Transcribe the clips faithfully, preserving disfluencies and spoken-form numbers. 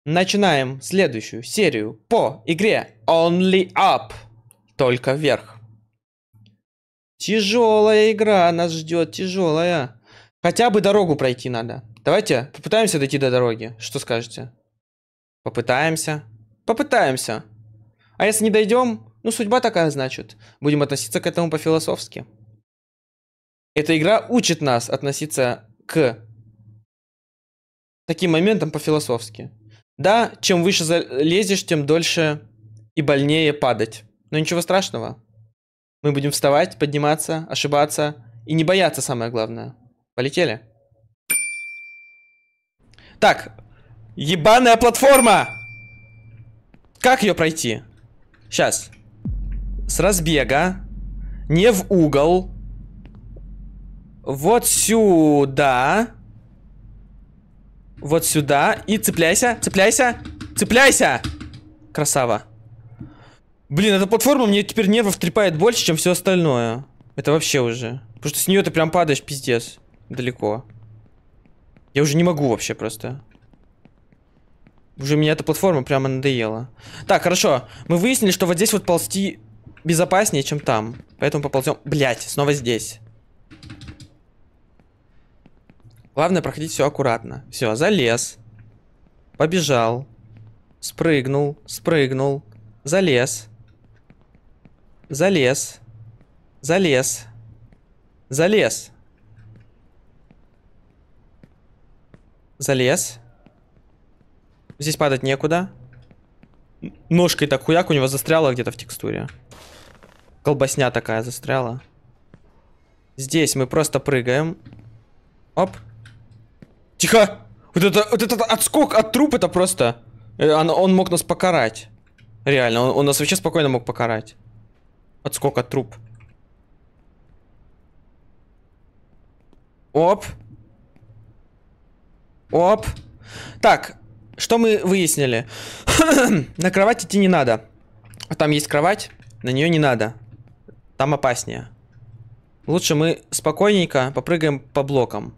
начинаем следующую серию по игре Only Up. Только вверх. Тяжелая игра нас ждет, тяжелая. Хотя бы дорогу пройти надо. Давайте попытаемся дойти до дороги. Что скажете? Попытаемся. Попытаемся. А если не дойдем, ну судьба такая, значит. Будем относиться к этому по-философски. Эта игра учит нас относиться к таким моментам по-философски. Да, чем выше залезешь, тем дольше и больнее падать. Но ничего страшного. Мы будем вставать, подниматься, ошибаться и не бояться, самое главное. Полетели. Так, ебаная платформа! Как ее пройти? Сейчас. С разбега. Не в угол. Вот сюда. Вот сюда. И цепляйся, цепляйся, цепляйся! Красава. Блин, эта платформа мне теперь нервов трепает больше, чем все остальное. Это вообще уже. Потому что с нее ты прям падаешь, пиздец. Далеко. Я уже не могу вообще просто. Уже меня эта платформа прямо надоела. Так, хорошо. Мы выяснили, что вот здесь вот ползти безопаснее, чем там. Поэтому поползем. Блять, снова здесь. Главное проходить все аккуратно. Все, залез. Побежал. Спрыгнул. Спрыгнул. Залез. Залез. Залез. Залез. Залез. Здесь падать некуда. Ножкой так хуяк у него застряла где-то в текстуре. Колбасня такая застряла. Здесь мы просто прыгаем. Оп. Тихо! Вот, это, вот этот отскок от трупа, это просто... Он, он мог нас покарать. Реально, он, он нас вообще спокойно мог покарать. Отскок от труп. Оп. Оп. Так, что мы выяснили? На кровать идти не надо. Там есть кровать, на нее не надо. Там опаснее. Лучше мы спокойненько попрыгаем по блокам.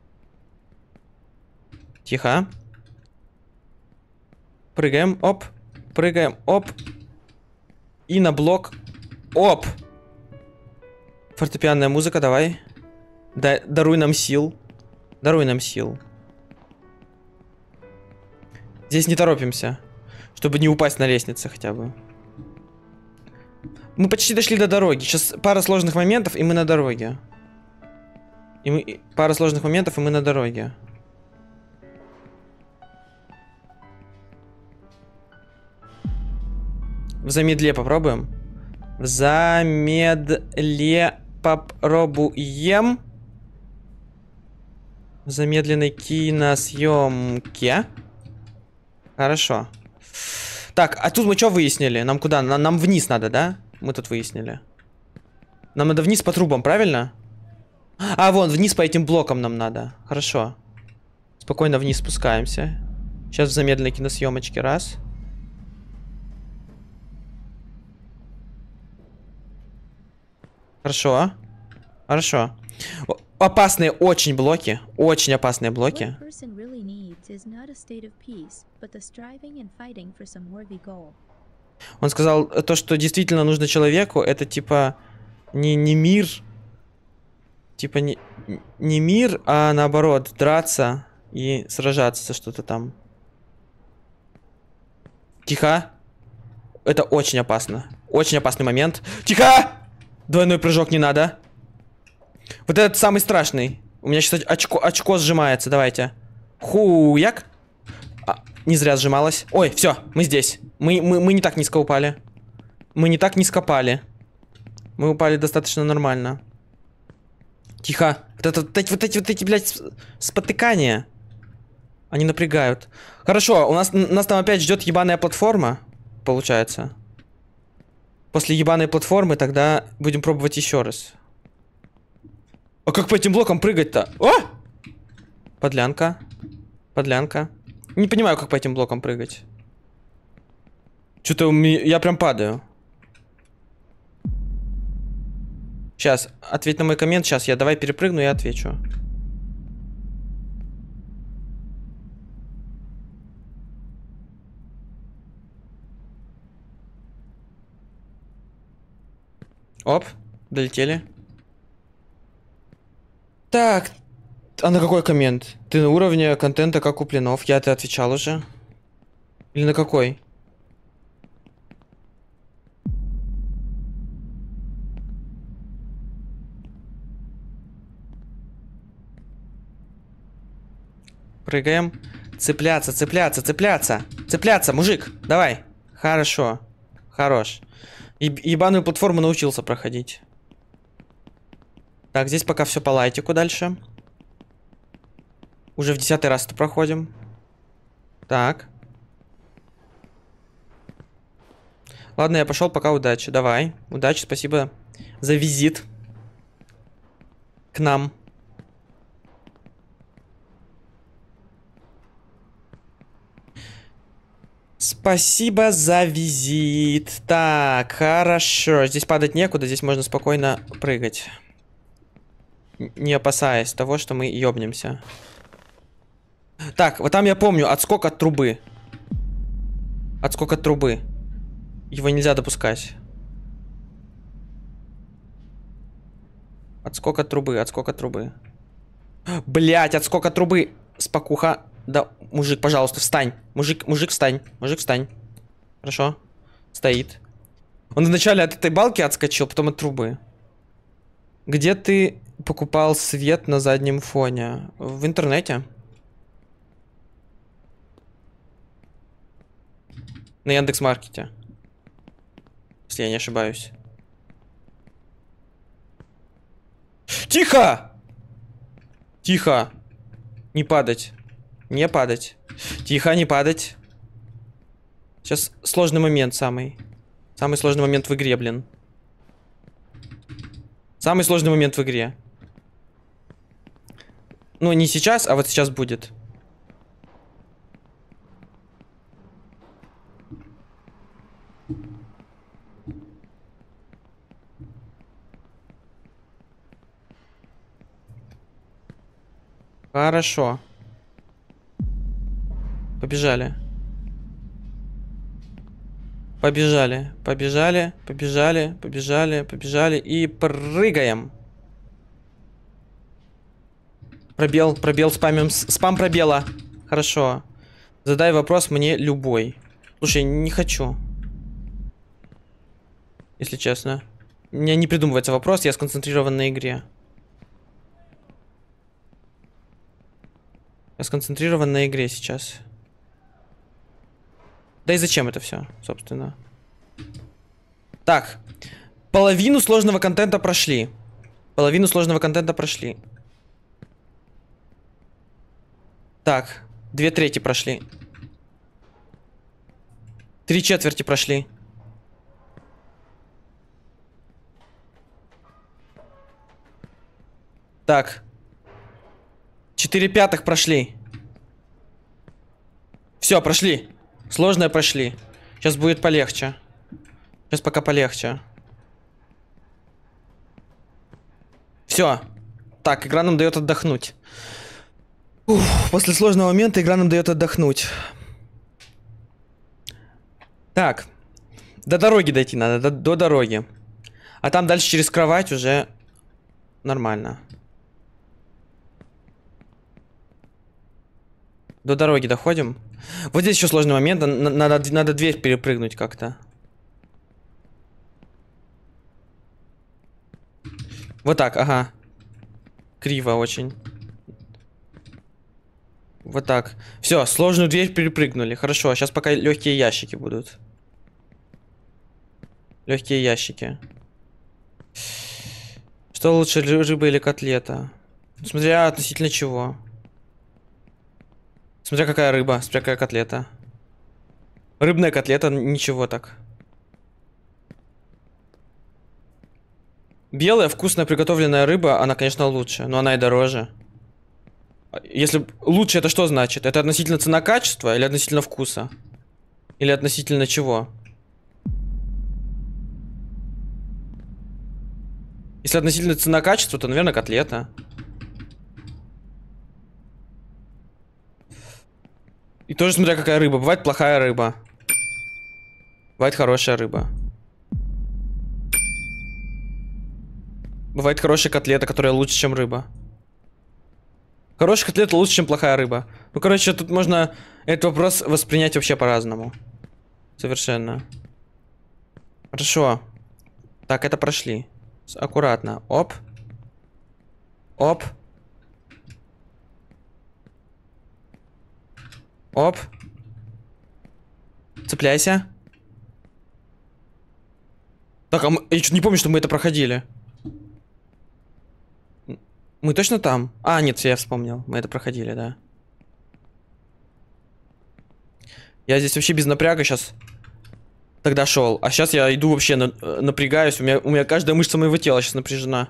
Тихо. Прыгаем, оп. Прыгаем, оп. И на блок. Оп. Фортепианная музыка, давай. Да, даруй нам сил. Даруй нам сил. Здесь не торопимся. Чтобы не упасть на лестнице хотя бы. Мы почти дошли до дороги. Сейчас пара сложных моментов, и мы на дороге. И мы... Пара сложных моментов, и мы на дороге. В замедле попробуем. В замедле попробуем. В замедленной киносъемке. Хорошо. Так, а тут мы что выяснили? Нам куда? Нам, нам вниз надо, да? Мы тут выяснили. Нам надо вниз по трубам, правильно? А, вон, вниз по этим блокам нам надо. Хорошо. Спокойно вниз спускаемся. Сейчас в замедленной киносъемочке. Раз. Хорошо. Хорошо. Опасные очень блоки. Очень опасные блоки. Он сказал, то, что действительно нужно человеку, это типа не, не мир. Типа не, не мир, а наоборот, драться и сражаться за что-то там. Тихо. Это очень опасно. Очень опасный момент. Тихо! Двойной прыжок не надо. Вот этот самый страшный. У меня сейчас очко, очко сжимается. Давайте. Хуяк. А, не зря сжималось. Ой, все, мы здесь. Мы, мы, мы не так низко упали. Мы не так низко пали. Мы упали достаточно нормально. Тихо. Вот, это, вот эти, вот эти, вот эти, блядь, спотыкания. Они напрягают. Хорошо, у нас, нас там опять ждет ебаная платформа. Получается. После ебаной платформы тогда будем пробовать еще раз. А как по этим блокам прыгать-то? О! Подлянка. Подлянка. Не понимаю, как по этим блокам прыгать. Что-то у меня... Я прям падаю. Сейчас, ответь на мой коммент. Сейчас, я давай перепрыгну и отвечу. Оп, долетели. Так, а на какой коммент? Ты на уровне контента как у Куплинов. Я-то отвечал уже. Или на какой? Прыгаем. Цепляться, цепляться, цепляться. Цепляться, мужик, давай. Хорошо. Хорош. Еб ебаную платформу научился проходить. Так, здесь пока все по лайтику дальше. Уже в десятый раз это проходим. Так. Ладно, я пошел, пока удачи. Давай. Удачи, спасибо за визит к нам. Спасибо за визит. Так, хорошо. Здесь падать некуда, здесь можно спокойно прыгать. Не опасаясь того, что мы ёбнемся. Так, вот там я помню, отскок от трубы. Отскок от трубы. Его нельзя допускать. Отскок от трубы, отскок от трубы. Блять, отскок от трубы. Спокуха. Да, мужик, пожалуйста, встань. Мужик, мужик, встань. Мужик, встань. Хорошо. Стоит. Он вначале от этой балки отскочил, потом от трубы. Где ты покупал свет на заднем фоне? В интернете. На Яндекс.Маркете. Если я не ошибаюсь. Тихо! Тихо! Не падать. Не падать. Тихо, не падать. Сейчас сложный момент самый. Самый сложный момент в игре, блин. Самый сложный момент в игре. Ну, не сейчас, а вот сейчас будет. Хорошо. Побежали. Побежали, побежали, побежали, побежали, побежали и прыгаем. Пробел, пробел, спамим, спам пробела. Хорошо. Задай вопрос мне любой. Слушай, не хочу. Если честно. У меня не придумывается вопрос, я сконцентрирован на игре. Я сконцентрирован на игре сейчас. Да и зачем это все, собственно? Так. Половину сложного контента прошли. Половину сложного контента прошли. Так. Две трети прошли. Три четверти прошли. Так. Четыре пятых прошли. Все, прошли. Сложное прошли. Сейчас будет полегче. Сейчас пока полегче. Все. Так, игра нам дает отдохнуть. Ух, после сложного момента игра нам дает отдохнуть. Так. До дороги дойти надо, до, до дороги. А там дальше через кровать уже нормально. До дороги доходим. Вот здесь еще сложный момент. Надо, надо дверь перепрыгнуть как-то. Вот так, ага. Криво очень. Вот так. Все, сложную дверь перепрыгнули. Хорошо, сейчас пока легкие ящики будут. Легкие ящики. Что лучше, рыба или котлета? Смотря относительно чего. Смотря какая рыба, смотря какая котлета. Рыбная котлета, ничего так. Белая, вкусная, приготовленная рыба, она, конечно, лучше, но она и дороже. Если лучше, это что значит? Это относительно цена-качества или относительно вкуса? Или относительно чего? Если относительно цена-качества, то, наверное, котлета. И тоже смотря какая рыба. Бывает плохая рыба. Бывает хорошая рыба. Бывает хорошая котлета, которая лучше, чем рыба. Хорошая котлета лучше, чем плохая рыба. Ну, короче, тут можно этот вопрос воспринять вообще по-разному. Совершенно. Хорошо. Так, это прошли. Аккуратно. Оп. Оп. Оп. Цепляйся. Так, а мы... я что-то не помню, что мы это проходили. Мы точно там? А, нет, я вспомнил. Мы это проходили, да. Я здесь вообще без напряга сейчас тогда шел. А сейчас я иду вообще на... напрягаюсь. У меня... у меня каждая мышца моего тела сейчас напряжена.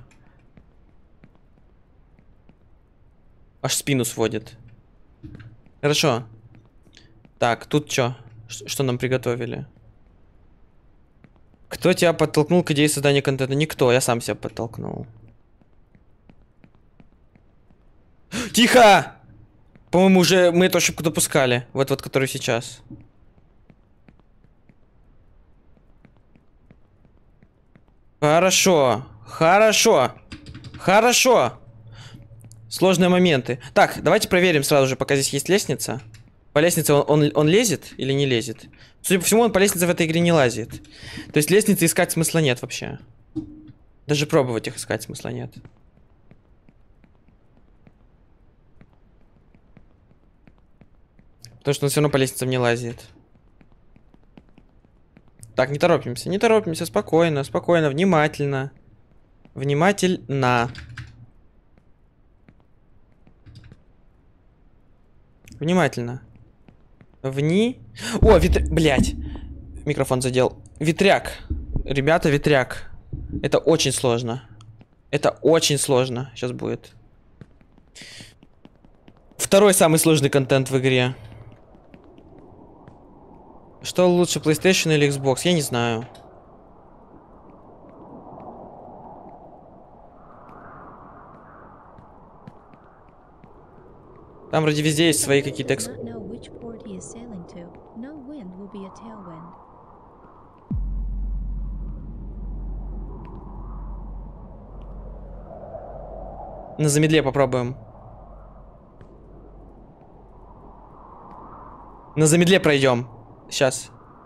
Аж спину сводит. Хорошо. Так, тут что? Что нам приготовили? Кто тебя подтолкнул к идее создания контента? Никто, я сам себя подтолкнул. Тихо! По-моему, уже мы эту ошибку допускали. Вот, вот, которую сейчас. Хорошо. Хорошо. Хорошо. Сложные моменты. Так, давайте проверим сразу же, пока здесь есть лестница. По лестнице он, он, он лезет или не лезет? Судя по всему, он по лестнице в этой игре не лазит. То есть лестницы искать смысла нет вообще. Даже пробовать их искать смысла нет. Потому что он все равно по лестницам не лазит. Так, не торопимся, не торопимся, спокойно, спокойно, внимательно. Внимательно. Внимательно. Вни... О, ветряк, блядь. Микрофон задел. Ветряк. Ребята, ветряк. Это очень сложно. Это очень сложно сейчас будет. Второй самый сложный контент в игре. Что лучше, PlayStation или Xbox? Я не знаю. Там вроде везде есть свои какие-то эксп... На замедле попробуем. На замедле пройдем. Сейчас.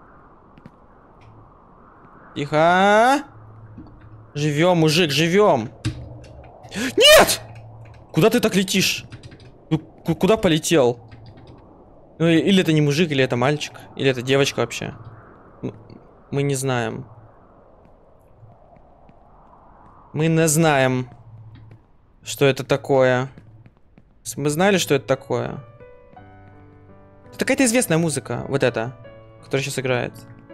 Тихо. Живем, мужик, живем. Нет! Куда ты так летишь? Куда полетел? Ну, или это не мужик, или это мальчик, или это девочка вообще. Мы не знаем. Мы не знаем, что это такое. Мы знали, что это такое. Это какая-то известная музыка, вот эта, которая сейчас играет.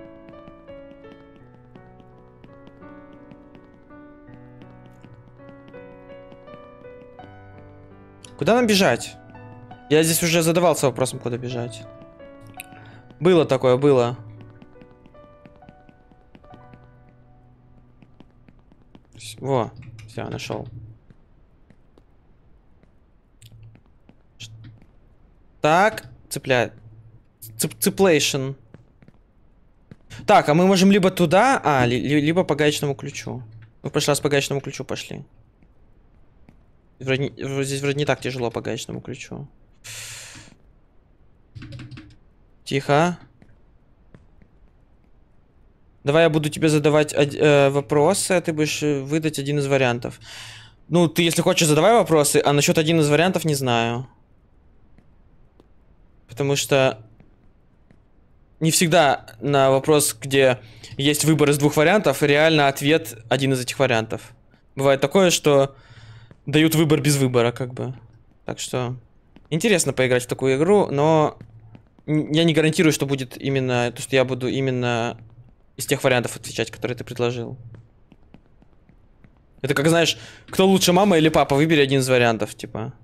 Куда нам бежать? Я здесь уже задавался вопросом, куда бежать. Было такое, было. Во, все, нашел. Так, цепляет. Цеп цеплейшн. Так, а мы можем либо туда, а, ли либо по гаечному ключу. Мы в прошлый раз по гаечному ключу пошли. Вроде, здесь вроде не так тяжело по гаечному ключу. Тихо. Давай я буду тебе задавать э, вопросы, а ты будешь выдать один из вариантов. Ну, ты, если хочешь, задавай вопросы, а насчет один из вариантов не знаю. Потому что не всегда на вопрос, где есть выбор из двух вариантов, реально ответ один из этих вариантов. Бывает такое, что дают выбор без выбора, как бы. Так что интересно поиграть в такую игру, но я не гарантирую, что будет именно то, что я буду именно из тех вариантов отвечать, которые ты предложил. Это как, знаешь, кто лучше, мама или папа? Выбери один из вариантов, типа.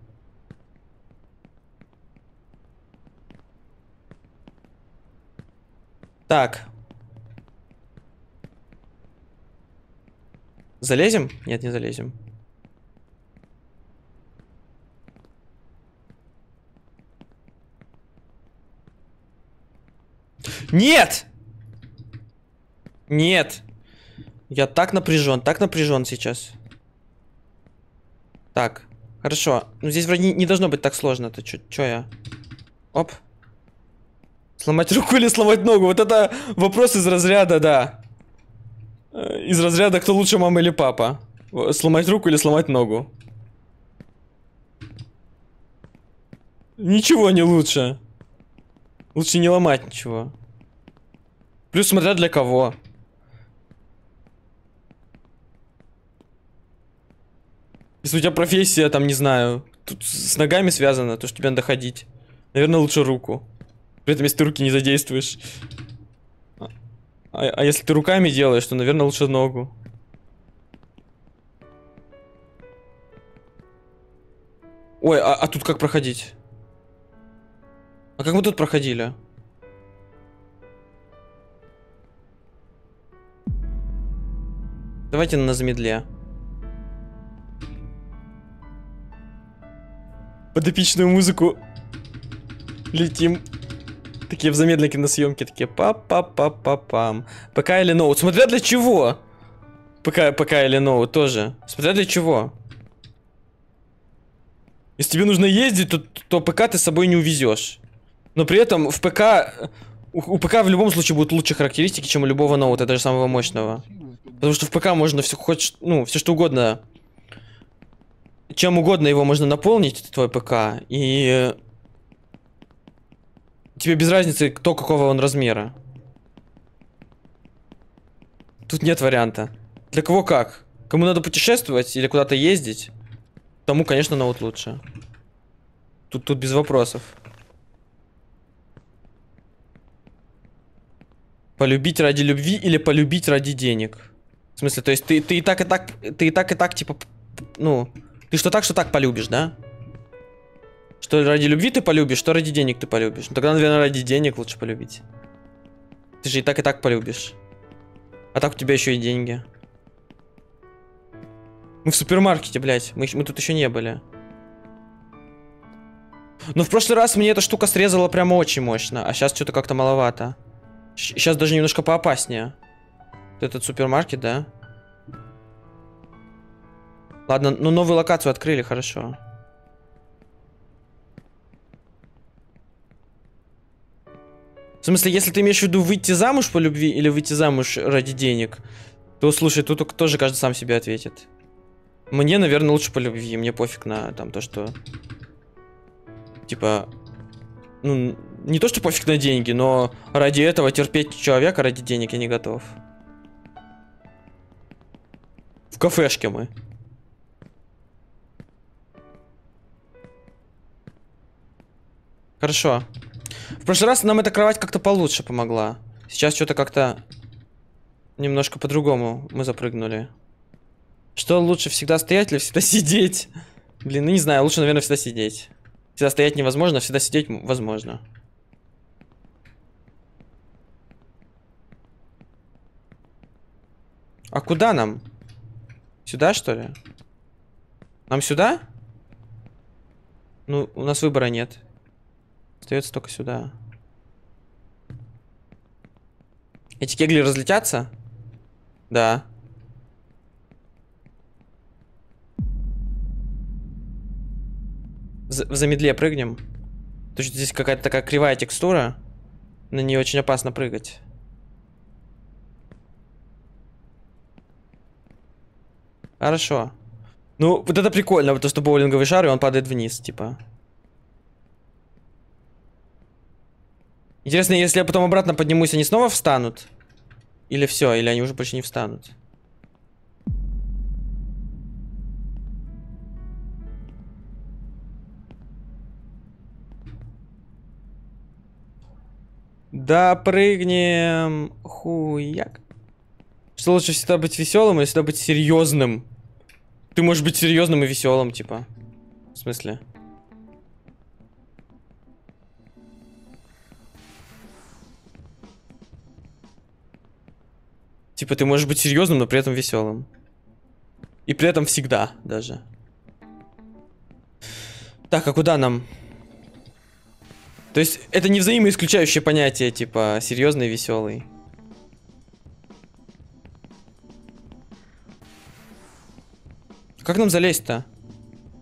Так. Залезем? Нет, не залезем. Нет! Нет! Я так напряжен, так напряжен сейчас. Так, хорошо. Ну здесь вроде не, не должно быть так сложно-то. Чё, чё я? Оп. Сломать руку или сломать ногу? Вот это вопрос из разряда, да. Из разряда, кто лучше, мама или папа? Сломать руку или сломать ногу? Ничего не лучше. Лучше не ломать ничего. Плюс смотря для кого. Если у тебя профессия, там, не знаю, тут с ногами связано, то что тебе надо ходить. Наверное, лучше руку. При этом, если ты руки не задействуешь. А, а если ты руками делаешь, то, наверное, лучше ногу. Ой, а, а тут как проходить? А как мы тут проходили? Давайте на замедле. Под эпичную музыку летим. Такие в замедленной киносъемке, такие па-па-па-па-пам. ПК или ноут? Смотря для чего? ПК, ПК или ноут тоже. Смотря для чего. Если тебе нужно ездить, то, то ПК ты с собой не увезешь. Но при этом в ПК... У, у ПК в любом случае будут лучшие характеристики, чем у любого ноута, даже самого мощного. Потому что в ПК можно все хоть, ну, все что угодно. Чем угодно его можно наполнить, твой ПК, и тебе без разницы, кто какого он размера. Тут нет варианта. Для кого как? Кому надо путешествовать или куда-то ездить, тому, конечно, ноут лучше. Тут, тут без вопросов. Полюбить ради любви или полюбить ради денег? В смысле, то есть ты, ты и так, и так, ты и так, и так, типа, ну, ты что так, что так полюбишь, да? Что ради любви ты полюбишь, что ради денег ты полюбишь. Ну тогда, наверное, ради денег лучше полюбить. Ты же и так, и так полюбишь. А так у тебя еще и деньги. Мы в супермаркете, блядь, мы, мы тут еще не были. Но в прошлый раз мне эта штука срезала прямо очень мощно, а сейчас что-то как-то маловато. Сейчас даже немножко поопаснее. Этот супермаркет, да? Ладно, ну новую локацию открыли, хорошо. В смысле, если ты имеешь в виду выйти замуж по любви или выйти замуж ради денег, то, слушай, тут тоже каждый сам себе ответит. Мне, наверное, лучше по любви, мне пофиг на там то, что... Типа... Ну, не то, что пофиг на деньги, но ради этого терпеть человека ради денег я не готов. В кафешке мы. Хорошо. В прошлый раз нам эта кровать как-то получше помогла. Сейчас что-то как-то немножко по-другому мы запрыгнули. Что лучше, всегда стоять или всегда сидеть? Блин, ну не знаю, лучше, наверное, всегда сидеть. Всегда стоять невозможно, всегда сидеть возможно. А куда нам? Сюда, что ли? Нам сюда? Ну, у нас выбора нет. Остается только сюда. Эти кегли разлетятся? Да. В замедле прыгнем. Потому что здесь какая-то такая кривая текстура. На нее очень опасно прыгать. Хорошо. Ну, вот это прикольно, потому что боулинговый шар, и он падает вниз, типа. Интересно, если я потом обратно поднимусь, они снова встанут? Или все, или они уже больше не встанут? Да, прыгнем. Хуяк. Что лучше всегда быть веселым или всегда быть серьезным? Ты можешь быть серьезным и веселым, типа. В смысле? Типа ты можешь быть серьезным, но при этом веселым. И при этом всегда даже. Так, а куда нам? То есть это не взаимоисключающее понятие, типа серьезный и веселый. Как нам залезть-то?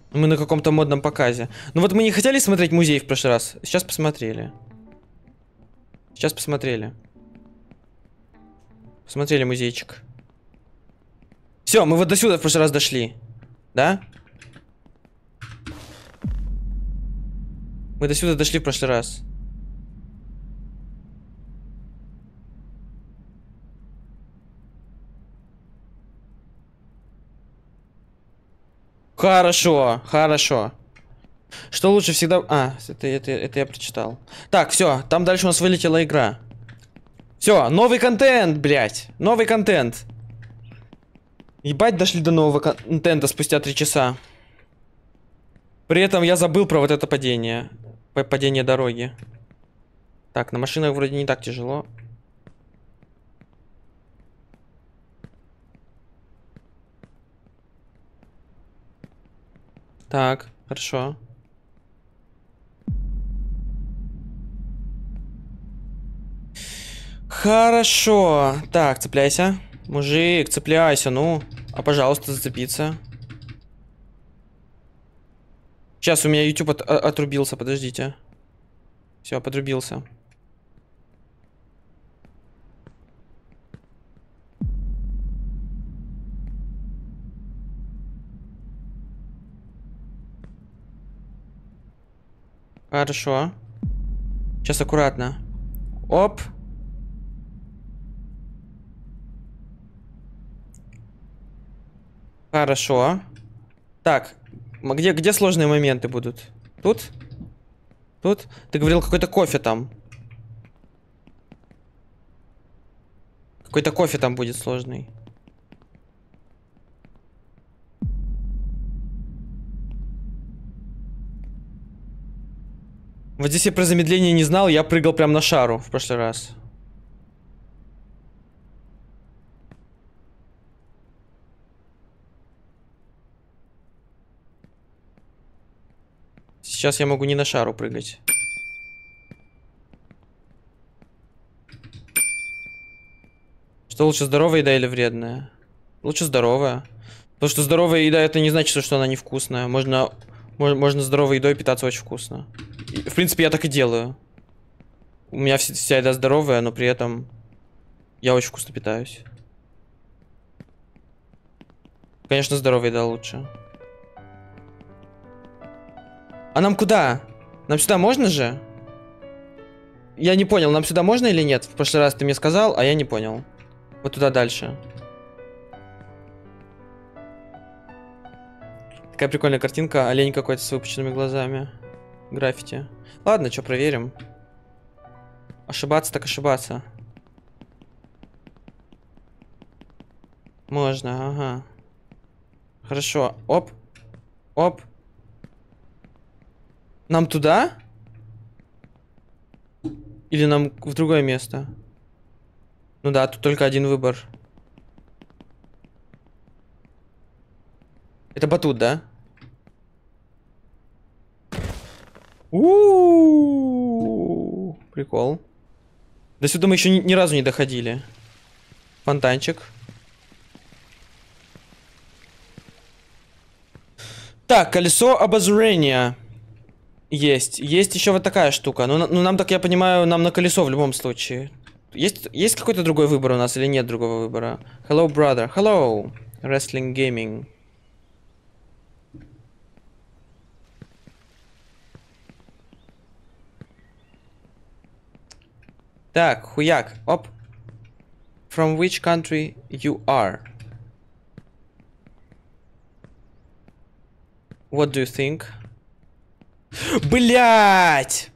Мы на каком-то модном показе. Ну вот мы не хотели смотреть музей в прошлый раз. Сейчас посмотрели. Сейчас посмотрели. Посмотрели музейчик. Все, мы вот до сюда в прошлый раз дошли. Да? Мы до сюда дошли в прошлый раз. Хорошо, хорошо. Что лучше всегда... А, это, это, это я прочитал. Так, все, там дальше у нас вылетела игра. Все, новый контент, блядь. Новый контент. Ебать, дошли до нового контента спустя три часа. При этом я забыл про вот это падение. Падение дороги. Так, на машинах вроде не так тяжело. Так, хорошо. Хорошо. Так, цепляйся. Мужик, цепляйся, ну. А пожалуйста, зацепиться. Сейчас у меня YouTube от отрубился, подождите. Все, подрубился. Хорошо. Сейчас аккуратно. Оп. Хорошо. Так, где, где сложные моменты будут? Тут? Тут? Ты говорил, какой-то кофе там. Какой-то кофе там будет сложный. Вот здесь я про замедление не знал, я прыгал прям на шару в прошлый раз. Сейчас я могу не на шару прыгать. Что лучше, здоровая еда или вредная? Лучше здоровая. Потому что здоровая еда, это не значит, что она невкусная. Можно, можно, можно здоровой едой питаться очень вкусно. И, в принципе, я так и делаю. У меня вся, вся еда здоровая, но при этом я очень вкусно питаюсь. Конечно, здоровая еда лучше. А нам куда? Нам сюда можно же? Я не понял, нам сюда можно или нет? В прошлый раз ты мне сказал, а я не понял. Вот туда дальше. Такая прикольная картинка. Олень какой-то с выпученными глазами. Граффити. Ладно, что, проверим. Ошибаться так ошибаться. Можно, ага. Хорошо. Оп. Оп. Нам туда? Или нам в другое место? Ну да, тут только один выбор. Это батут, да? У-у-у-у-у. Прикол. До сюда мы еще ни, ни разу не доходили. Фонтанчик. Так, колесо обозрения. Есть. Есть еще вот такая штука. Ну, ну, нам, так я понимаю, нам на колесо в любом случае. Есть, есть какой-то другой выбор у нас или нет другого выбора? Hello, brother. Hello. Wrestling gaming. Так, хуяк. Оп. From which country you are? What do you think? Блять!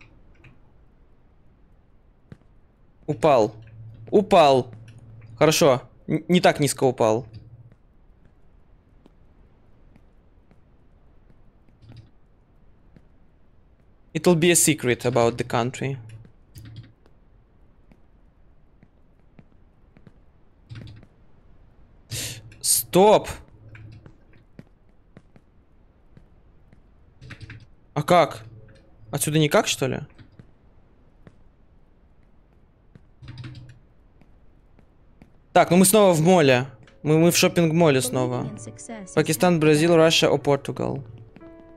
Упал. Упал. Хорошо. Н- не так низко упал. It'll be a secret about the country. Стоп! А как? Отсюда никак, что ли? Так, ну мы снова в моле. Мы, мы в шоппинг-моле снова. Пакистан, Бразил, Russia or Portugal.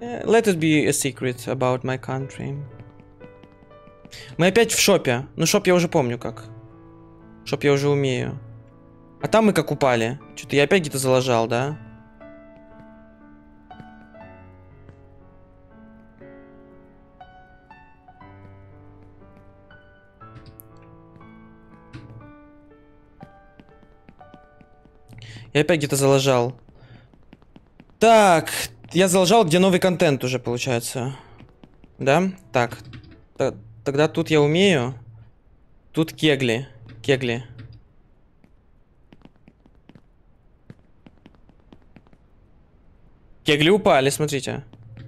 Let it be a secret about my country. Мы опять в шопе. Ну, шоп я уже помню как. Шоп я уже умею. А там мы как упали. Что-то я опять где-то залажал, да? Я опять где-то залажал. Так, я залажал, где новый контент уже получается. Да? Так. Т- тогда тут я умею. Тут кегли. Кегли. Кегли упали, смотрите.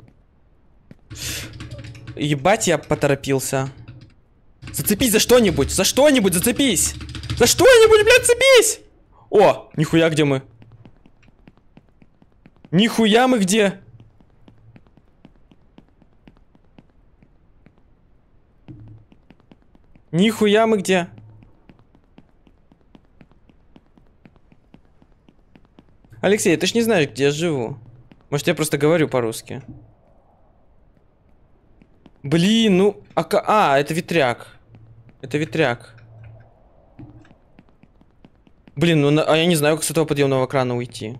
Ебать, я поторопился. Зацепись за что-нибудь, за что-нибудь зацепись. За что-нибудь, блядь, цепись! О, нихуя, где мы? Нихуя мы где? Нихуя мы где? Алексей, ты ж не знаешь, где я живу. Может, я просто говорю по-русски. Блин, ну... А, а, это ветряк. Это ветряк. Блин, ну а я не знаю, как с этого подъемного крана уйти.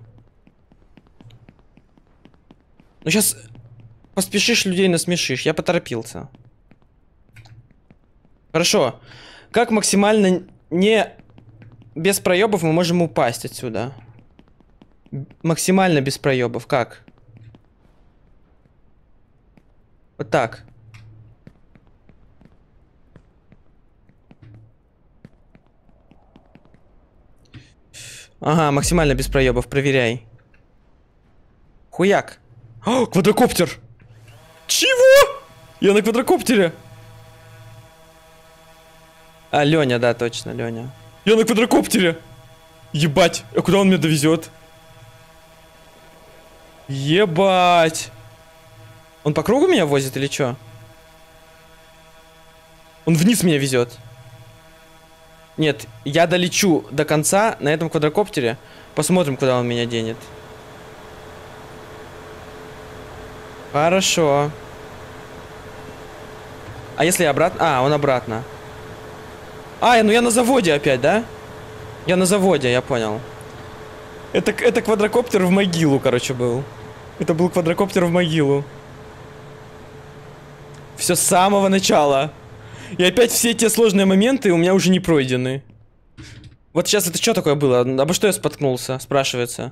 Ну сейчас поспешишь, людей насмешишь. Я поторопился. Хорошо. Как максимально не без проебов мы можем упасть отсюда? Максимально без проебов. Как? Вот так. Ага, максимально без проебов. Проверяй. Хуяк. О, квадрокоптер! Чего? Я на квадрокоптере. А, Леня, да, точно, Леня. Я на квадрокоптере. Ебать, а куда он меня довезет? Ебать. Он по кругу меня возит или что? Он вниз меня везет. Нет, я долечу до конца на этом квадрокоптере. Посмотрим, куда он меня денет. Хорошо. А если я обратно? А, он обратно. А, ну я на заводе опять, да? Я на заводе, я понял. Это, это квадрокоптер в могилу, короче, был. Это был квадрокоптер в могилу. Все с самого начала. И опять все те сложные моменты у меня уже не пройдены. Вот сейчас это что такое было? Обо что я споткнулся, спрашивается.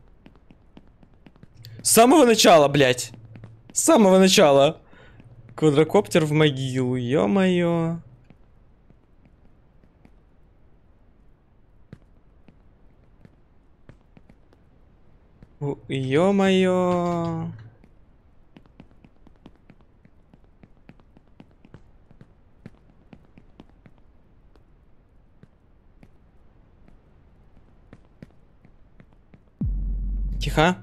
С самого начала, блядь. С самого начала. Квадрокоптер в могилу, ё-моё. Ё-моё. Тихо.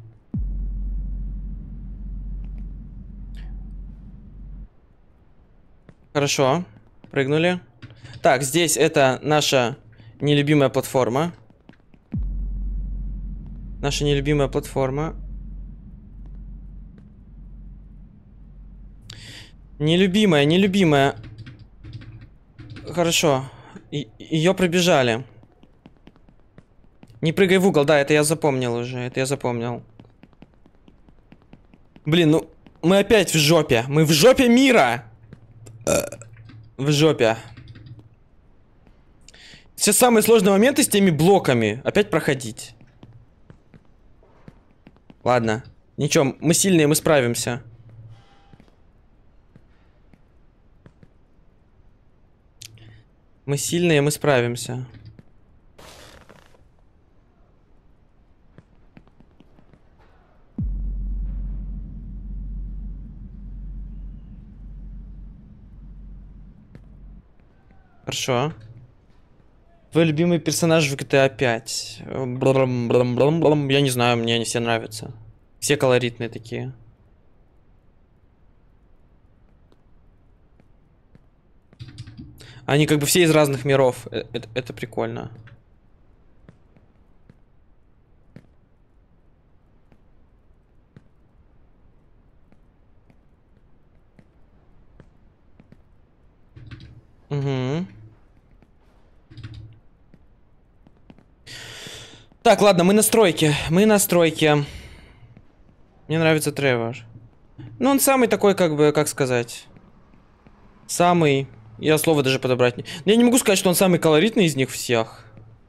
Хорошо. Прыгнули. Так, здесь это наша нелюбимая платформа. Наша нелюбимая платформа. Нелюбимая, нелюбимая. Хорошо. Ее пробежали. Не прыгай в угол, да, это я запомнил уже. Это я запомнил. Блин, ну мы опять в жопе. Мы в жопе мира. В жопе. Сейчас самые сложные моменты с теми блоками. Опять проходить. Ладно. Ничего, мы сильные, мы справимся. Мы сильные, мы справимся. Хорошо. Твой любимый персонаж в джи ти эй пять? Я не знаю, мне они все нравятся. Все колоритные такие. Они как бы все из разных миров. Это, это прикольно. Так, ладно, мы на стройке. Мы на стройке. Мне нравится Тревор. Ну, он самый такой, как бы, как сказать. Самый... Я слово даже подобрать не... Я не могу сказать, что он самый колоритный из них всех.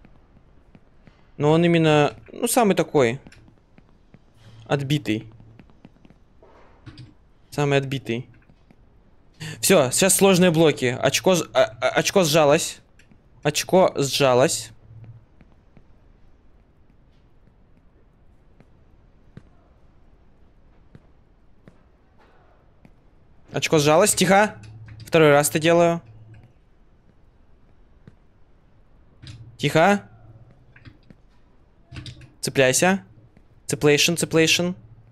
Но он именно... Ну, самый такой. Отбитый. Самый отбитый. Все, сейчас сложные блоки. Очко, а, очко сжалось. Очко сжалось. Очко сжалось. Тихо. Второй раз это делаю. Тихо. Цепляйся. Цеплейшн, цеплейшн.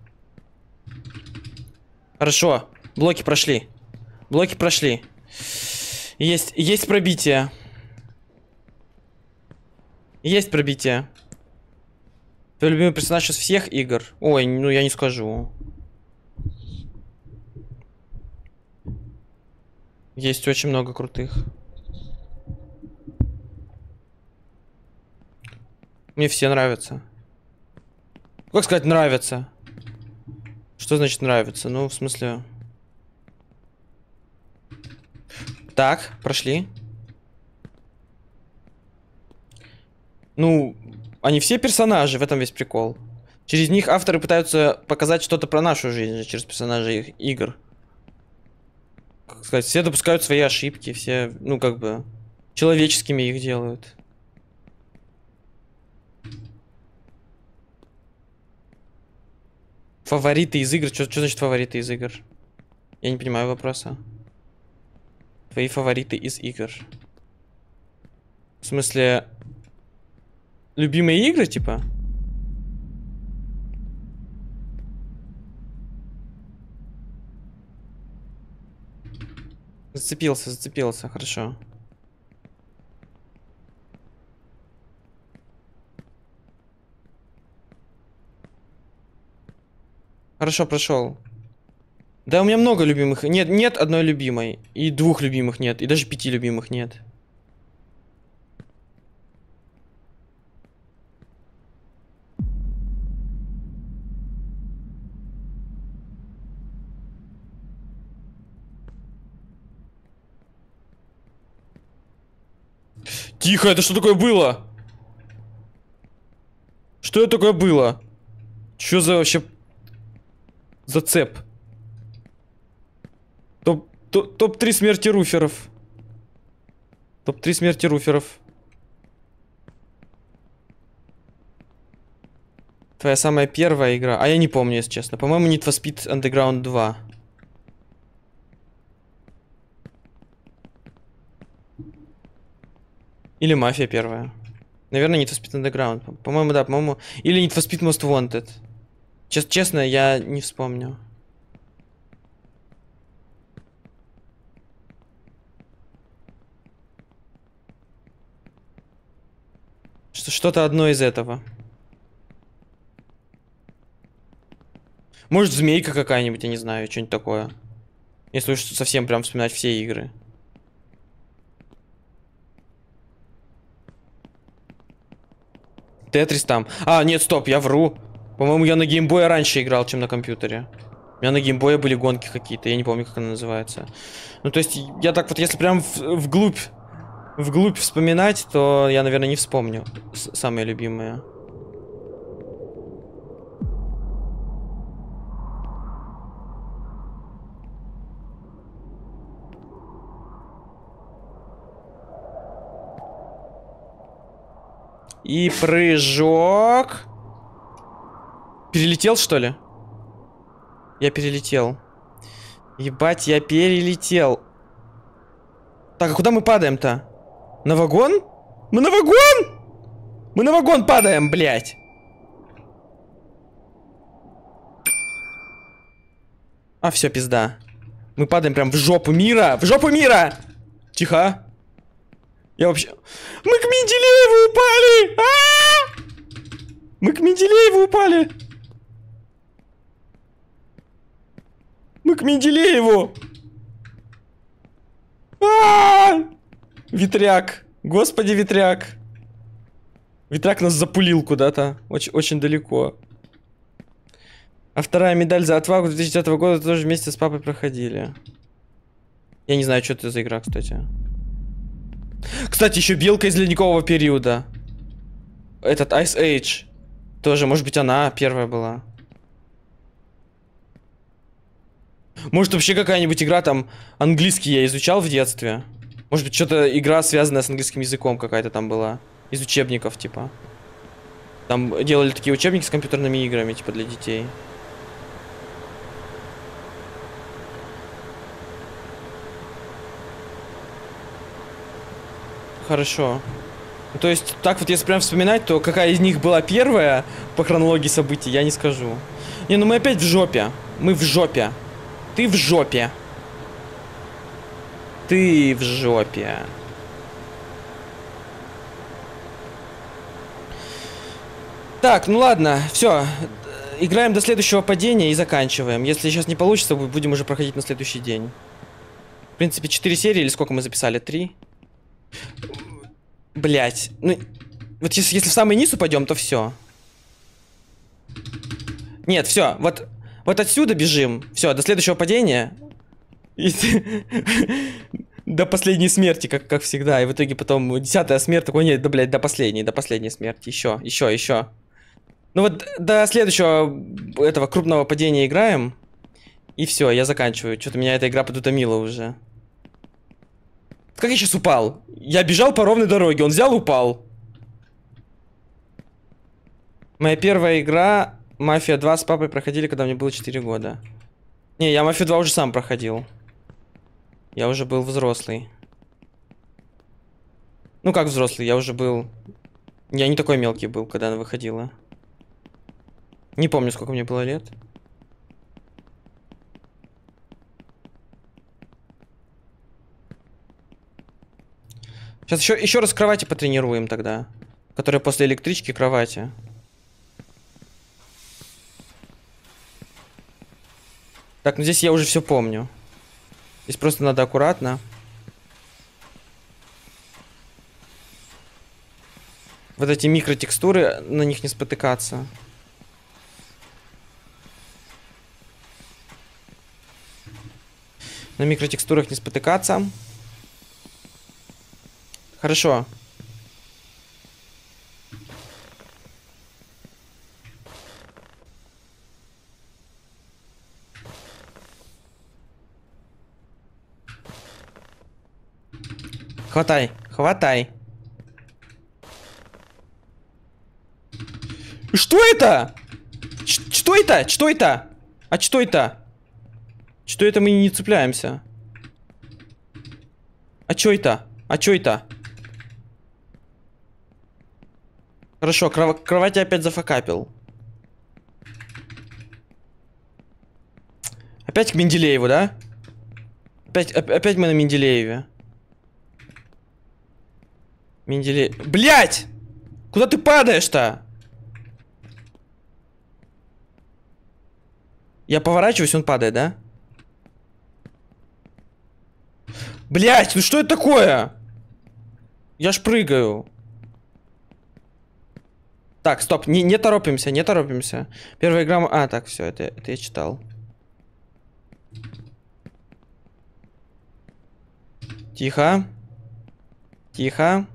Хорошо. Блоки прошли. Блоки прошли. Есть, есть пробитие. Есть пробитие. Твой любимый персонаж из всех игр? Ой, ну я не скажу. Есть очень много крутых. Мне все нравятся. Как сказать нравятся? Что значит нравится? Ну, в смысле... Так, прошли. Ну, они все персонажи, в этом весь прикол. Через них авторы пытаются показать что-то про нашу жизнь, через персонажей их игр. Как сказать, все допускают свои ошибки, все, ну, как бы, человеческими их делают. Фавориты из игр? Что значит фавориты из игр? Я не понимаю вопроса. Твои фавориты из игр. В смысле... Любимые игры, типа? Зацепился, зацепился, хорошо. Хорошо, прошел. Да, у меня много любимых. Нет, нет одной любимой. И двух любимых нет. И даже пяти любимых нет. Тихо, это что такое было? Что это такое было? Что за вообще... Зацеп? Топ, топ, топ-три смерти руферов. Топ-три смерти руферов. Твоя самая первая игра. А я не помню, если честно. По-моему, Need for Speed Underground два. Или Мафия первая. Наверное, Need for Speed Underground. По-моему, да, по-моему. Или Need for Speed Most Wanted. Чест честно, я не вспомню. Что-то одно из этого. Может, змейка какая-нибудь, я не знаю, что-нибудь такое. Если уж совсем прям вспоминать все игры. Тетрис там. А, нет, стоп, я вру. По-моему, я на геймбое раньше играл, чем на компьютере. У меня на геймбое были гонки какие-то, я не помню, как она называется. Ну, то есть, я так вот, если прям в, вглубь, вглубь вспоминать, то я, наверное, не вспомню самые любимые. И прыжок. Перелетел, что ли? Я перелетел. Ебать, я перелетел. Так, а куда мы падаем-то? На вагон? Мы на вагон? Мы на вагон падаем, блядь. А, все, пизда. Мы падаем прям в жопу мира. В жопу мира! Тихо. Я вообще... Мы к Менделееву упали! А-а-а! Мы к Менделееву упали! Мы к Менделееву! А-а-а! Ветряк. Господи, ветряк. Ветрак нас запулил куда-то. Очень, очень далеко. А вторая медаль за отвагу две тысячи десятого года тоже вместе с папой проходили. Я не знаю, что это за игра, кстати. Кстати, еще белка из ледникового периода. Этот Ice Age. Тоже, может быть, она первая была. Может, вообще какая-нибудь игра там... Английский я изучал в детстве. Может быть, что-то игра, связанная с английским языком какая-то там была. Из учебников, типа. Там делали такие учебники с компьютерными играми, типа, для детей. Хорошо. То есть, так вот, если прям вспоминать, то какая из них была первая по хронологии событий, я не скажу. Не, ну мы опять в жопе. Мы в жопе. Ты в жопе. Ты в жопе. Так, ну ладно, все. Играем до следующего падения и заканчиваем. Если сейчас не получится, будем уже проходить на следующий день. В принципе, четыре серии, или сколько мы записали? три? Блять. Ну, вот если, если в самый низ упадем, то все. Нет, все. Вот, вот отсюда бежим. Все, до следующего падения. И... До последней смерти, как, как всегда. И в итоге потом десятая смерть. Такой, нет, да, блядь, до последней, до последней смерти. Еще, еще, еще. Ну вот до следующего этого крупного падения играем. И все, я заканчиваю. Что-то меня эта игра подутомила уже. Как я сейчас упал? Я бежал по ровной дороге, он взял, упал. Моя первая игра Мафия два с папой проходили, когда мне было четыре года. Не, я Мафию два уже сам проходил. Я уже был взрослый. Ну как взрослый, я уже был... Я не такой мелкий был, когда она выходила. Не помню, сколько мне было лет. Сейчас еще, еще раз кровати потренируем тогда. Которые после электрички кровати. Так, ну здесь я уже все помню. Здесь просто надо аккуратно. Вот эти микротекстуры, на них не спотыкаться. На микротекстурах не спотыкаться. Хорошо. Хватай, хватай. Что это? Ч что это? Что это? А что это? Что это мы не цепляемся? А что это? А что это? Хорошо, кров кровать я опять зафакапил. Опять к Менделееву, да? Опять, опять мы на Менделееве. Менделеев... Блять! Куда ты падаешь-то? Я поворачиваюсь, он падает, да? Блять, ну что это такое? Я ж прыгаю. Так, стоп, не, не торопимся, не торопимся. Первая игра... А, так, все, это, это я читал. Тихо. Тихо.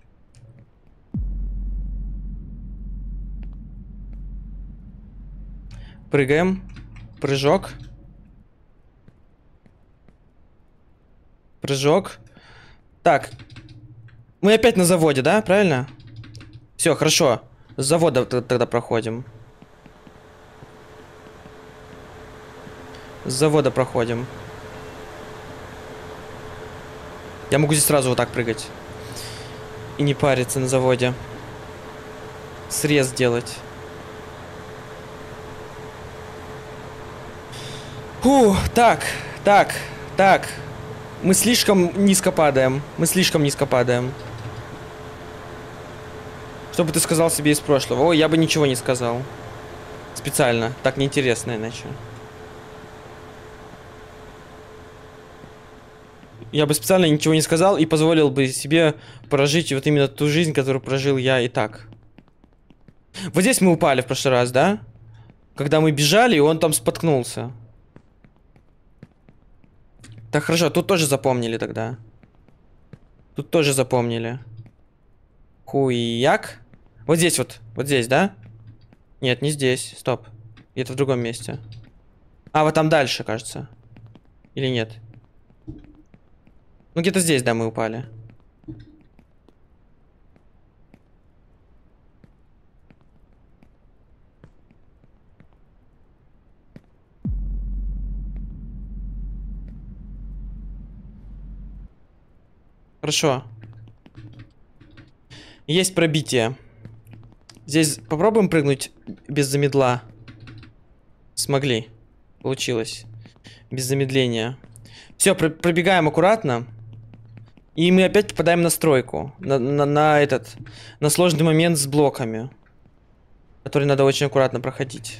Прыгаем. Прыжок. Прыжок. Так. Мы опять на заводе, да? Правильно? Все, хорошо. С завода тогда проходим. С завода проходим. Я могу здесь сразу вот так прыгать. И не париться на заводе. Срез делать. Фу, так, так, так. Мы слишком низко падаем. Мы слишком низко падаем. Что бы ты сказал себе из прошлого? Ой, я бы ничего не сказал. Специально. Так неинтересно иначе. Я бы специально ничего не сказал и позволил бы себе прожить вот именно ту жизнь, которую прожил я и так. Вот здесь мы упали в прошлый раз, да? Когда мы бежали, и он там споткнулся. Так, хорошо, тут тоже запомнили тогда. Тут тоже запомнили. Хуяк. Вот здесь вот. Вот здесь, да? Нет, не здесь. Стоп. Где-то в другом месте. А, вот там дальше, кажется. Или нет? Ну, где-то здесь, да, мы упали. Хорошо. Есть пробитие. Здесь попробуем прыгнуть без замедла. Смогли. Получилось. Без замедления. Все, про пробегаем аккуратно. И мы опять попадаем на стройку. На, на, на этот. На сложный момент с блоками. Который надо очень аккуратно проходить.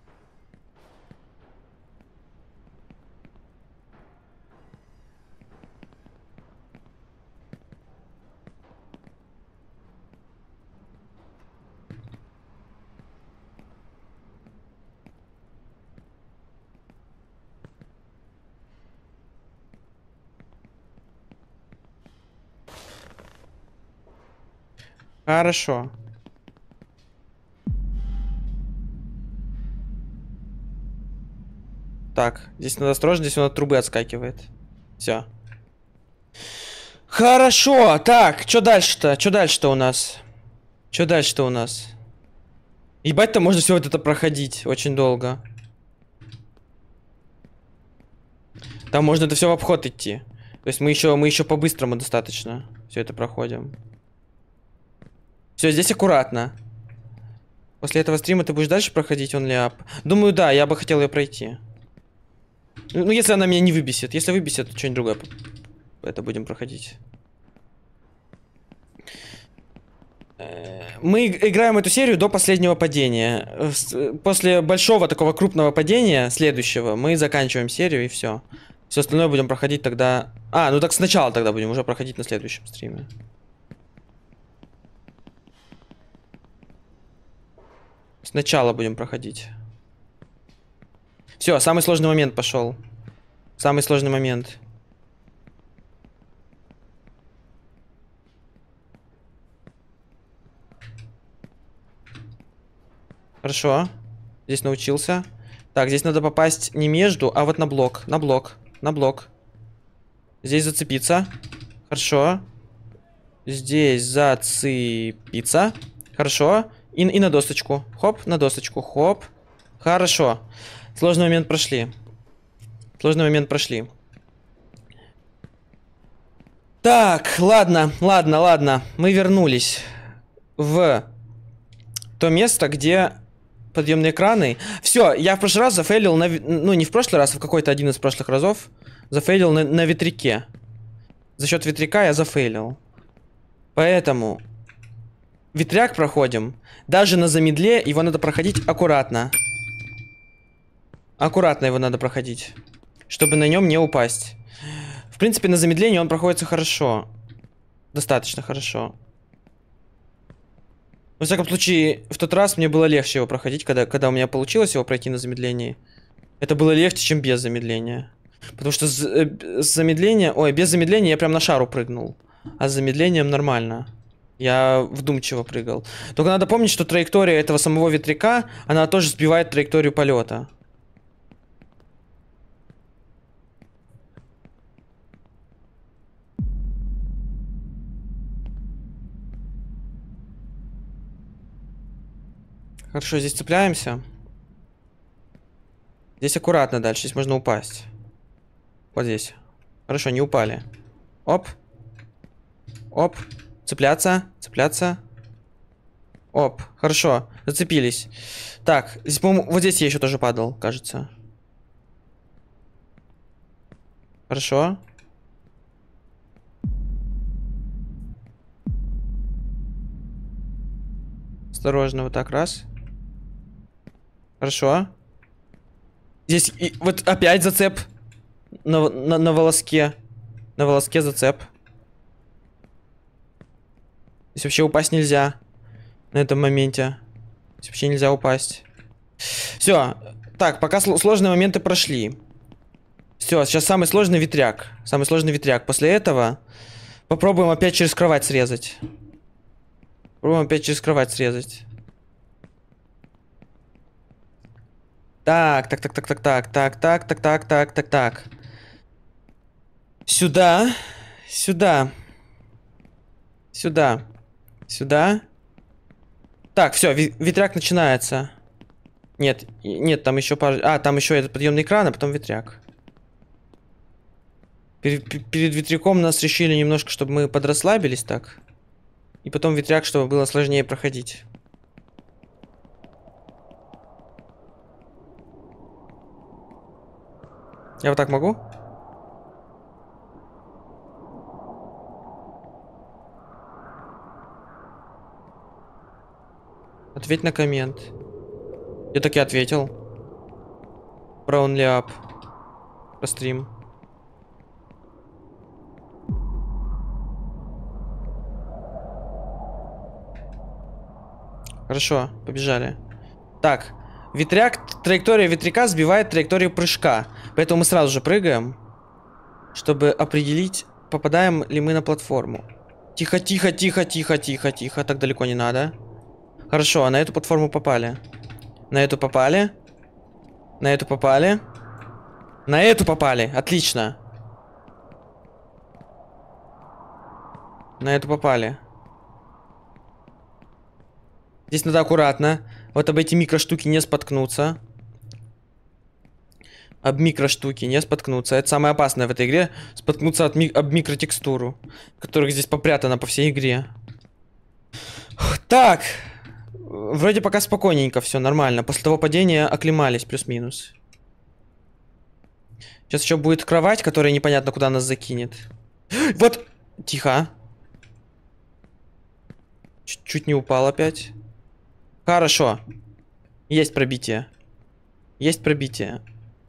Хорошо. Так, здесь надо осторожно, здесь он от трубы отскакивает. Все. Хорошо, так, что дальше-то? Что дальше-то у нас? Что дальше-то у нас? Ебать-то можно все вот это проходить очень долго. Там можно это все в обход идти. То есть мы еще, мы еще по-быстрому достаточно все это проходим. Все, здесь аккуратно. После этого стрима ты будешь дальше проходить онлиап? Думаю, да, я бы хотел ее пройти. Ну, если она меня не выбесит. Если выбесит, то что-нибудь другое. Это будем проходить. Мы играем эту серию до последнего падения. После большого такого крупного падения, следующего, мы заканчиваем серию и все. Все остальное будем проходить тогда... А, ну так сначала тогда будем уже проходить на следующем стриме. Сначала будем проходить. Все, самый сложный момент пошел. Самый сложный момент. Хорошо. Здесь научился. Так, здесь надо попасть не между, а вот на блок. На блок. На блок. Здесь зацепиться. Хорошо. Здесь зацепиться. Хорошо. И, и на досочку. Хоп, на досочку. Хоп. Хорошо. Сложный момент прошли. Сложный момент прошли. Так, ладно, ладно, ладно. Мы вернулись в то место, где подъемные краны. Все, я в прошлый раз зафейлил на... Ну, не в прошлый раз, а в какой-то один из прошлых разов. Зафейлил на, на ветряке. За счет ветряка я зафейлил. Поэтому... Ветряк проходим. Даже на замедле его надо проходить аккуратно. Аккуратно его надо проходить. Чтобы на нем не упасть. В принципе, на замедлении он проходится хорошо. Достаточно хорошо. Во всяком случае, в тот раз мне было легче его проходить, когда, когда у меня получилось его пройти на замедлении. Это было легче, чем без замедления. Потому что с, э, с замедления... Ой, без замедления я прям на шару прыгнул. А с замедлением нормально. Я вдумчиво прыгал. Только надо помнить, что траектория этого самого ветряка, она тоже сбивает траекторию полета. Хорошо, здесь цепляемся. Здесь аккуратно дальше, здесь можно упасть. Вот здесь. Хорошо, не упали. Оп. Оп. Цепляться, цепляться. Оп, хорошо, зацепились. Так, здесь, по-моему, вот здесь я еще тоже падал, кажется. Хорошо. Осторожно, вот так, раз. Хорошо. Здесь и, вот опять зацеп. На, на, на волоске. На волоске зацеп. Здесь вообще упасть нельзя. На этом моменте. Вообще нельзя упасть. Все. Так, пока сложные моменты прошли. Все, сейчас самый сложный ветряк. Самый сложный ветряк. После этого попробуем опять через кровать срезать. Попробуем опять через кровать срезать. Так, так, так, так, так, так, так, так, так, так, так, так, так. Сюда. Сюда. Сюда. Сюда. Так, все, ветряк начинается. Нет, нет, там еще пар... А, там еще этот подъемный экран, а потом ветряк. Перед, перед ветряком нас решили немножко, чтобы мы подрасслабились так. И потом ветряк, чтобы было сложнее проходить. Я вот так могу? Ответь на коммент. Я так и ответил. Brownly up. Про стрим. Хорошо, побежали. Так, ветряк, траектория ветряка сбивает траекторию прыжка. Поэтому мы сразу же прыгаем, чтобы определить, попадаем ли мы на платформу. Тихо, тихо, тихо, тихо, тихо, тихо. Так далеко не надо. Хорошо, а на эту платформу попали. На эту попали. На эту попали. На эту попали. Отлично. На эту попали. Здесь надо аккуратно. Вот об эти микроштуки не споткнуться. Об микроштуки не споткнуться. Это самое опасное в этой игре. Споткнуться от ми об микротекстуру, которых здесь попрятано по всей игре. Так. Вроде пока спокойненько, все нормально. После того падения оклемались плюс-минус. Сейчас еще будет кровать, которая непонятно куда нас закинет. Вот. Тихо. Чуть-чуть не упал опять. Хорошо. Есть пробитие. Есть пробитие.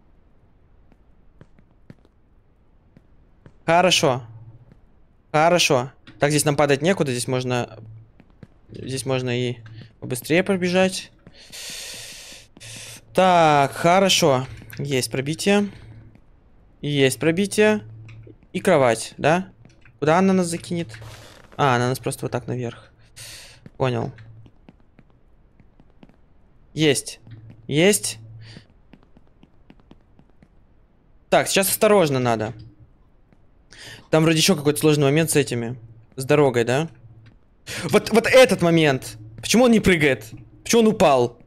Хорошо. Хорошо. Так, здесь нам падать некуда. Здесь можно... Здесь можно и побыстрее пробежать. Так, хорошо. Есть пробитие. Есть пробитие. И кровать, да? Куда она нас закинет? А, она нас просто вот так наверх. Понял. Есть. Есть. Так, сейчас осторожно надо. Там вроде еще какой-то сложный момент с этими. С дорогой, да? Вот, вот этот момент. Почему он не прыгает? Почему он упал?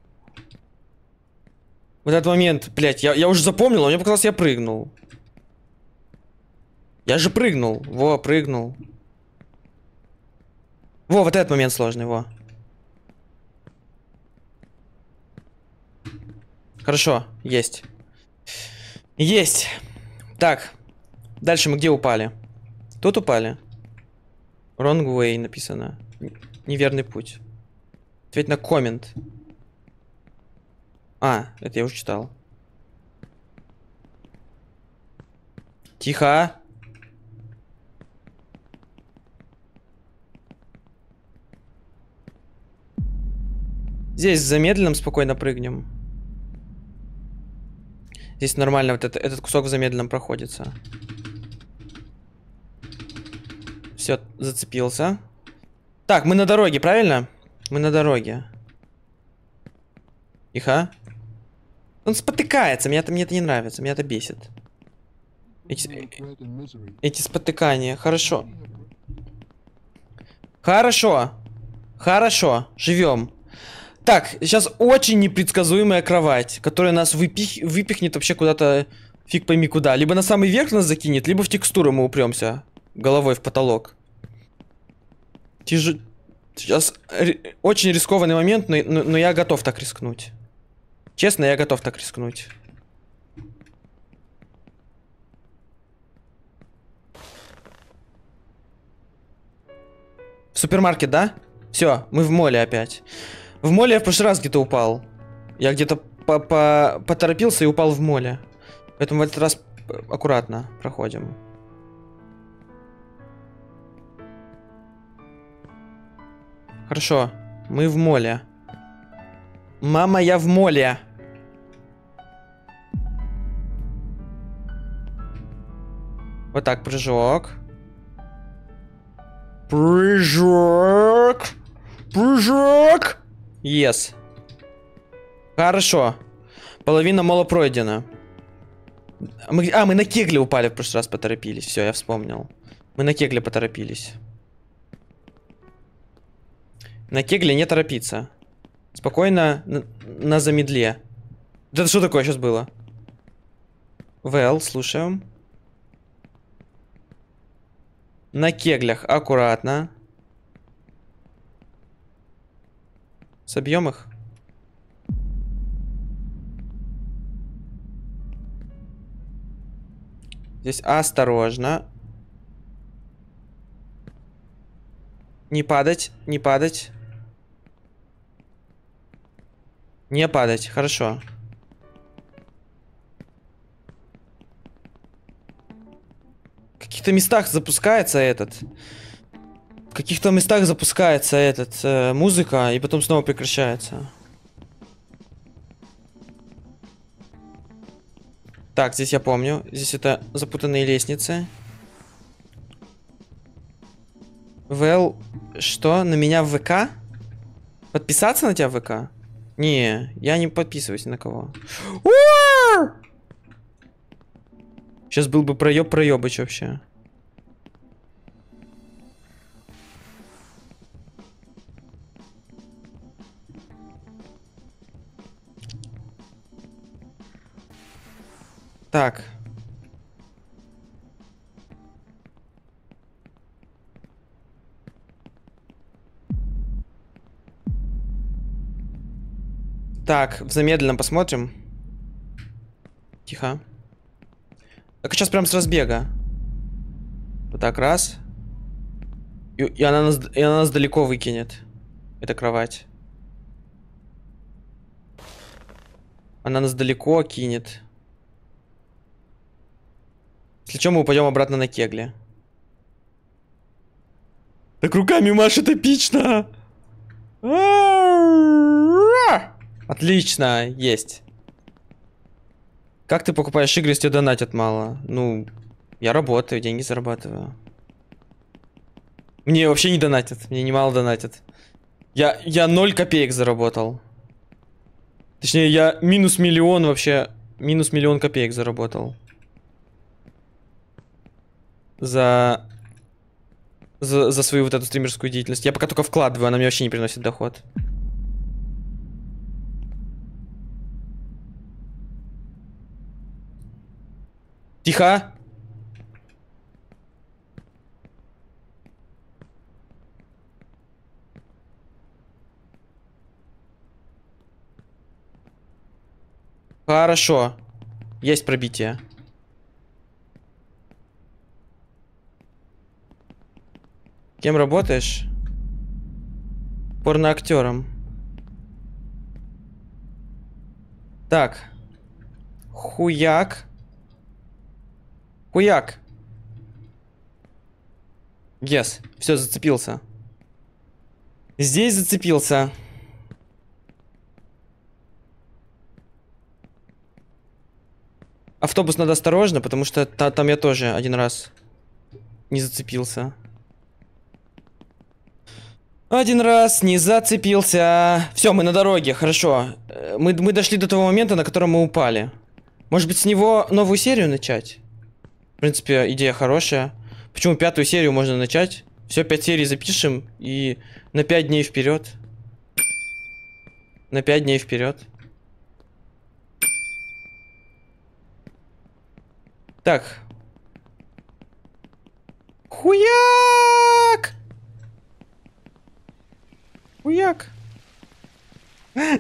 Вот этот момент, блядь, я, я уже запомнил, а мне показалось, я прыгнул. Я же прыгнул. Во, прыгнул. Во, вот этот момент сложный, во. Хорошо, есть. Есть. Так. Дальше мы где упали? Тут упали. Wrong way написано. Неверный путь. Ответь на коммент. А, это я уже читал. Тихо. Здесь замедленным спокойно прыгнем. Здесь нормально вот это, этот кусок в замедленном проходится. Все, зацепился. Так, мы на дороге, правильно? Мы на дороге. Тихо. Он спотыкается, мне это, мне это не нравится, меня это бесит. Эти, эти спотыкания, хорошо. Хорошо. Хорошо, живем. Так, сейчас очень непредсказуемая кровать, которая нас выпих... выпихнет вообще куда-то фиг пойми куда. Либо на самый верх нас закинет, либо в текстуру мы упремся головой в потолок. Тяж... Сейчас р... очень рискованный момент, но, но, но я готов так рискнуть. Честно, я готов так рискнуть. В супермаркет, да? Все, мы в моле опять. В моле я в прошлый раз где-то упал. Я где-то по-по поторопился и упал в моле. Поэтому в этот раз аккуратно проходим. Хорошо, мы в моле. Мама, я в моле. Вот так, прыжок. Прыжок. Прыжок. Yes. Хорошо. Половина мола пройдена. Мы, а, мы на кегле упали в прошлый раз, поторопились. Все, я вспомнил. Мы на кегле поторопились. На кегле не торопиться. Спокойно на, на замедле. Это что такое сейчас было? Вэл, слушаем. На кеглях аккуратно. Собьем их. Здесь осторожно. Не падать, не падать. Не падать, хорошо. В каких-то местах запускается этот. В каких-то местах запускается этот э, музыка, и потом снова прекращается. Так, здесь я помню. Здесь это запутанные лестницы. Вэл, что? На меня в ВК? Подписаться на тебя в ВК? Не, я не подписываюсь ни на кого. Сейчас был бы проеб проебыч вообще. Так. Так, в замедленном посмотрим. Тихо. Так, сейчас прям с разбега. Вот так, раз. И, и, она нас, и она нас далеко выкинет. Это кровать. Она нас далеко кинет. Если что, мы упадем обратно на кегли. Так руками машет эпично. Отлично, есть. Как ты покупаешь игры, если тебе донатят мало? Ну, я работаю, деньги зарабатываю. Мне вообще не донатят, мне немало донатят. Я, я ноль копеек заработал. Точнее, я минус миллион вообще, минус миллион копеек заработал. За, за, за свою вот эту стримерскую деятельность. Я пока только вкладываю, она мне вообще не приносит доход. Тихо. Хорошо. Есть пробитие. Кем работаешь? Порноактером. Так. Хуяк. Хуяк. Yes. Все, зацепился. Здесь зацепился. Автобус надо осторожно, потому что та, там я тоже один раз не зацепился. Один раз не зацепился. Все, мы на дороге, хорошо. Мы, мы дошли до того момента, на котором мы упали. Может быть, с него новую серию начать? В принципе, идея хорошая. Почему пятую серию можно начать? Все, пять серий запишем и на пять дней вперед. На пять дней вперед. Так. Хуяк! Хуяк! Я,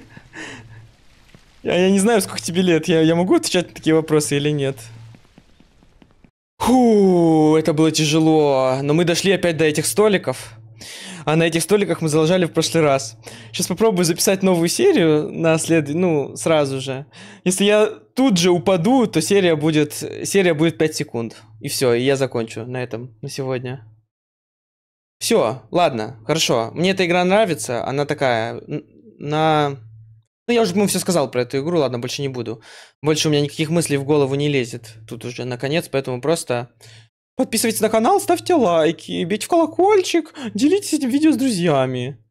я не знаю, сколько тебе лет. Я, я могу отвечать на такие вопросы или нет? Фу, это было тяжело. Но мы дошли опять до этих столиков. А на этих столиках мы залажали в прошлый раз. Сейчас попробую записать новую серию на след... Ну, сразу же. Если я тут же упаду, то серия будет... Серия будет пять секунд. И все, и я закончу на этом на сегодня. Все, ладно, хорошо. Мне эта игра нравится. Она такая... На... Ну, я уже, по-моему, все сказал про эту игру, ладно, больше не буду. Больше у меня никаких мыслей в голову не лезет. Тут уже, наконец, поэтому просто... Подписывайтесь на канал, ставьте лайки, бейте в колокольчик, делитесь этим видео с друзьями.